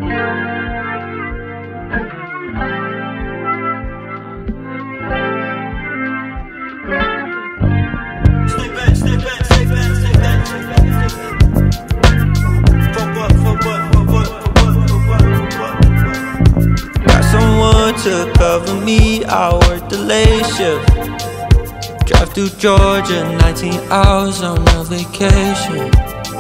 Got someone to cover me, I work the late shift. Drive through Georgia, 19 hours on a vacation.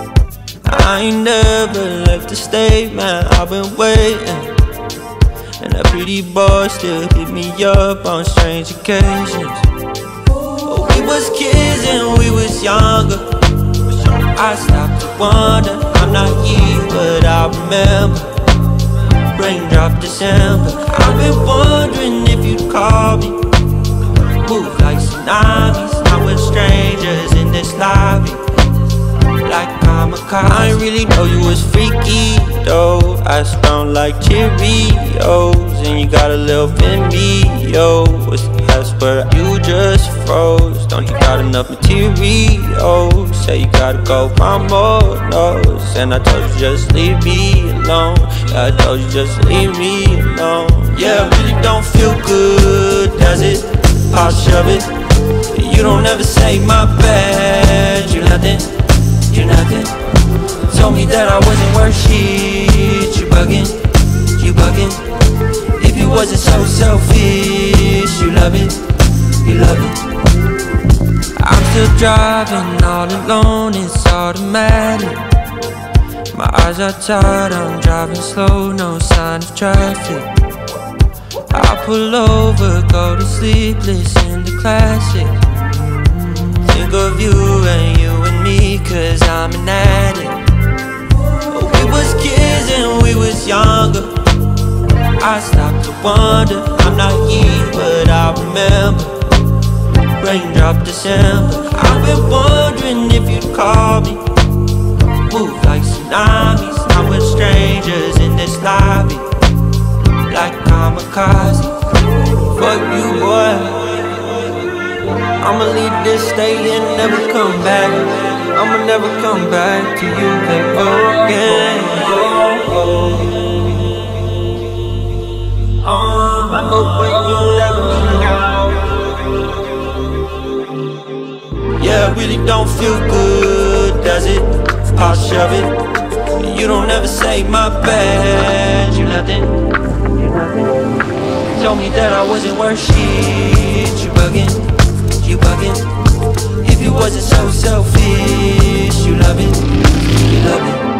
I ain't never left the state, man, I've been waiting. And that pretty boy still hit me up on strange occasions. We was kids and we was younger. I stopped to wonder, I'm naive but I remember. Raindrop December, I've been wondering if you'd call me. Move like tsunamis, I'm with strangers in this lobby. Like kamikaze, I ain't really know you was freaky though. I sound like Cheerios and you got a little Vimeo. What's the password? You just froze. Don't you got enough material? Say you gotta go find more notes. And I told you just leave me alone. Yeah, I told you just leave me alone. Yeah, it really don't feel good, does it? I'll shove it. You don't ever say my bad. You nothing, you nothing. Told me that I wasn't worth shit. You bugging, you bugging. If you wasn't so selfish, you love it, you love it. I'm still driving all alone, it's automatic. My eyes are tired, I'm driving slow, no sign of traffic. I pull over, go to sleep, listen to classic. Think of you and me, cause I'm an addict. We was kids and we was younger. I stopped to wonder, I'm naive but I remember. Raindrop December, I've been wondering if you'd call me. Move like tsunamis, I'm with strangers in this lobby. Like kamikaze, fuck you boy. I'ma leave this state and never come back. I'ma never come back to you again. I hope when you let me go. Yeah, it really don't feel good, does it? I'll shove it. You don't ever say my bad. You nothing, you nothing. Told me that I wasn't worth shit. You bugging, you bugging. If you wasn't so selfish, you love it, you love it.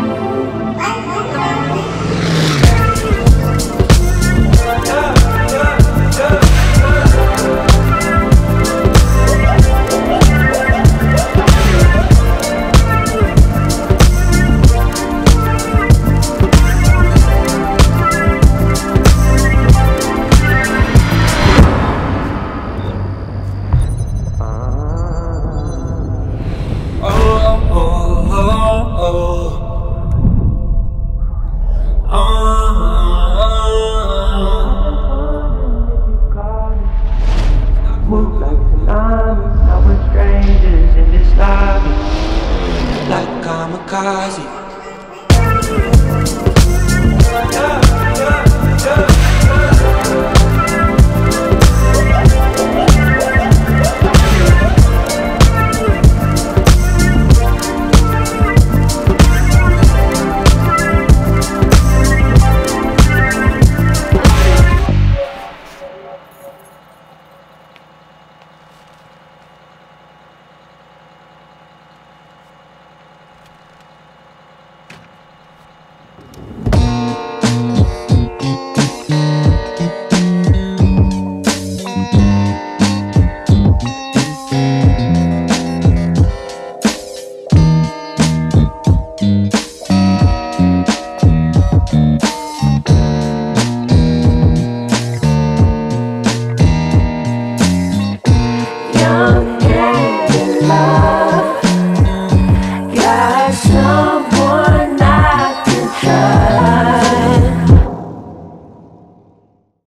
Move like tsunamis, now we're strangers in this lobby. Like kamikaze.